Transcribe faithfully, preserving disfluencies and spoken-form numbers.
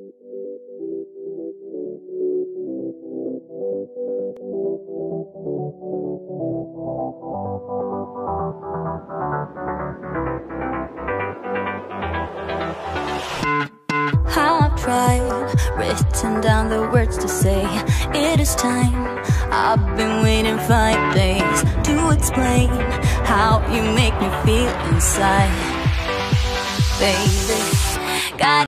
I've tried, written down the words to say it is time. I've been waiting five days to explain how you make me feel inside, baby. God